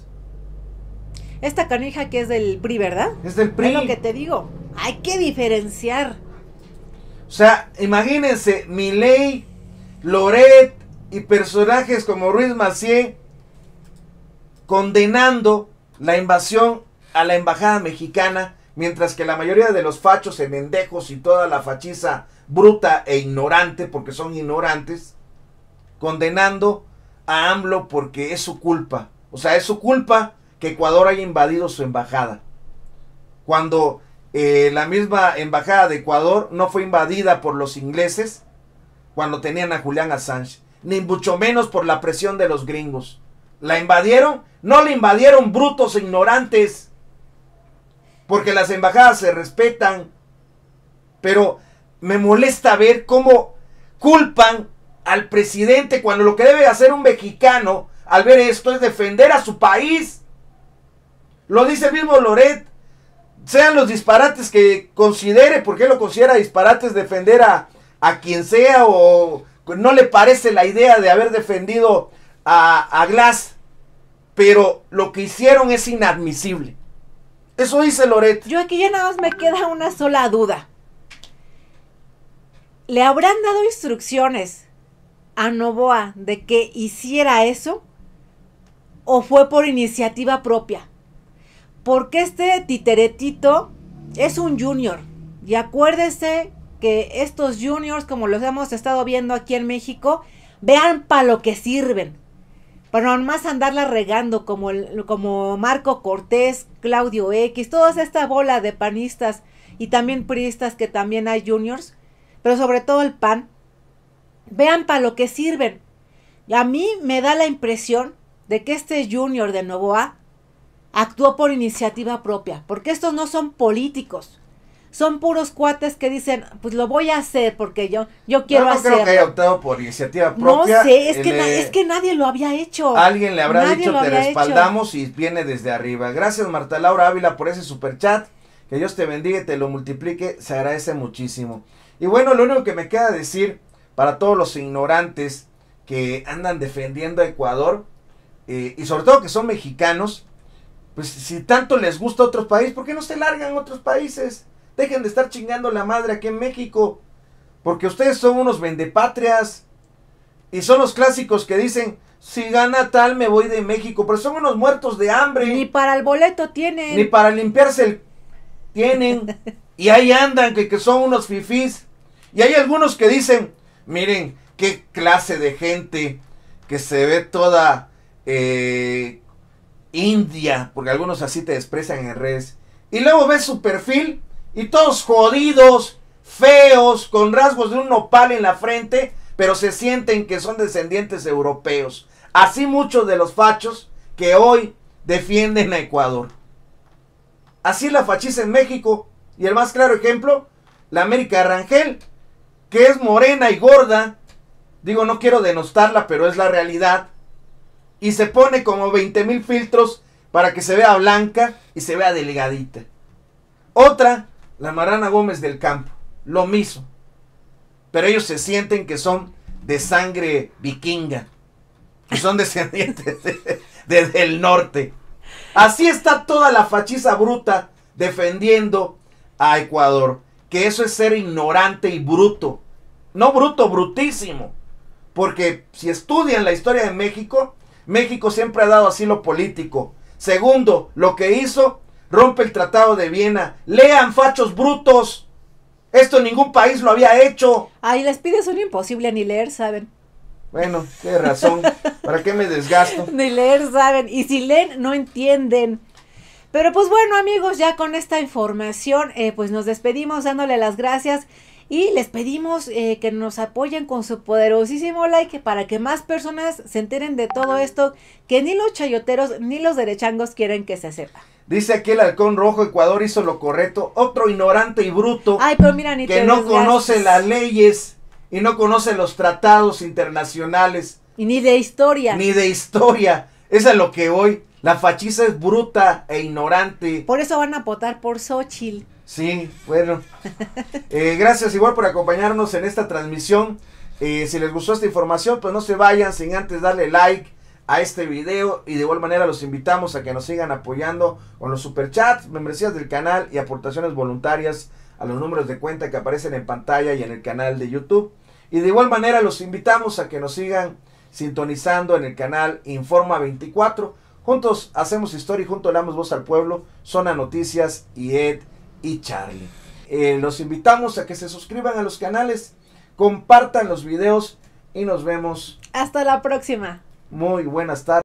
Esta canija que es del PRI, ¿verdad? Es del PRI. Es lo que te digo, hay que diferenciar. O sea, imagínense, Milei, Loret y personajes como Ruiz Massieu condenando la invasión a la embajada mexicana, mientras que la mayoría de los fachos, endejos y toda la fachiza bruta e ignorante, porque son ignorantes, condenando a AMLO porque es su culpa. O sea, es su culpa que Ecuador haya invadido su embajada, cuando la misma embajada de Ecuador no fue invadida por los ingleses cuando tenían a Julian Assange, ni mucho menos por la presión de los gringos. ¿La invadieron? No la invadieron brutos e ignorantes, porque las embajadas se respetan. Pero me molesta ver cómo culpan al presidente cuando lo que debe hacer un mexicano al ver esto es defender a su país. Lo dice el mismo Loret. Sean los disparates que considere, porque él lo considera disparates defender a quien sea, o no le parece la idea de haber defendido a Glass, pero lo que hicieron es inadmisible. Eso dice Loret. Yo aquí ya nada más me queda una sola duda. ¿Le habrán dado instrucciones a Noboa de que hiciera eso? ¿O fue por iniciativa propia? Porque este titeretito es un junior. Y acuérdese que estos juniors, como los hemos estado viendo aquí en México, vean para lo que sirven. Para nomás andarla regando como Marco Cortés, Claudio X, toda esta bola de panistas y también priistas, que también hay juniors, pero sobre todo el PAN. Vean para lo que sirven. Y a mí me da la impresión de que este junior de Noboa actuó por iniciativa propia, porque estos no son políticos, son puros cuates que dicen, pues lo voy a hacer porque yo quiero hacerlo. No creo que haya optado por iniciativa propia. No sé, es que nadie lo había hecho. Alguien le habrá dicho, te respaldamos, y viene desde arriba. Gracias, Marta Laura Ávila, por ese superchat. Que Dios te bendiga y te lo multiplique, se agradece muchísimo. Y bueno, lo único que me queda decir para todos los ignorantes que andan defendiendo a Ecuador, y sobre todo que son mexicanos, pues si tanto les gusta otros países, ¿por qué no se largan a otros países? Dejen de estar chingando la madre aquí en México, porque ustedes son unos vendepatrias, y son los clásicos que dicen, si gana tal me voy de México, pero son unos muertos de hambre. Ni para el boleto tienen. Ni para limpiarse el tienen. Y ahí andan, que son unos fifís. Y hay algunos que dicen, miren, qué clase de gente que se ve toda india, porque algunos así te expresan en redes. Y luego ves su perfil y todos jodidos, feos, con rasgos de un nopal en la frente, pero se sienten que son descendientes europeos. Así muchos de los fachos que hoy defienden a Ecuador. Así la fachiza en México. Y el más claro ejemplo, la América Rangel, que es morena y gorda. Digo, no quiero denostarla, pero es la realidad. Y se pone como 20,000 filtros para que se vea blanca y se vea delgadita. Otra, la Marana Gómez del Campo, lo mismo. Pero ellos se sienten que son de sangre vikinga, que son descendientes del norte. Así está toda la fachiza bruta defendiendo a Ecuador, que eso es ser ignorante y bruto. No bruto, brutísimo. Porque si estudian la historia de México, México siempre ha dado asilo político. Segundo, lo que hizo, rompe el Tratado de Viena. Lean, fachos brutos. Esto ningún país lo había hecho. Ay, les pides un imposible, ni leer saben. Bueno, tienes razón. ¿Para qué me desgasto? Ni leer saben. Y si leen, no entienden. Pero pues bueno, amigos, ya con esta información, pues nos despedimos dándole las gracias. Y les pedimos que nos apoyen con su poderosísimo like para que más personas se enteren de todo esto que ni los chayoteros ni los derechangos quieren que se sepa. Dice aquí el halcón rojo, Ecuador hizo lo correcto. Otro ignorante y bruto. Ay, pero mira, ni que no conoce las leyes y no conoce los tratados internacionales. Y ni de historia. Ni de historia. Eso es lo que hoy. La fachiza es bruta e ignorante. Por eso van a votar por Xóchitl. Sí, bueno. Gracias igual por acompañarnos en esta transmisión. Si les gustó esta información, pues no se vayan sin antes darle like a este video. Y de igual manera los invitamos a que nos sigan apoyando con los superchats, membresías del canal y aportaciones voluntarias a los números de cuenta que aparecen en pantalla y en el canal de YouTube. Y de igual manera los invitamos a que nos sigan sintonizando en el canal Informa 24. Juntos hacemos historia y juntos le damos voz al pueblo. Zona Noticias y Ed y Charlie. Los invitamos a que se suscriban a los canales, compartan los videos y nos vemos. Hasta la próxima. Muy buenas tardes.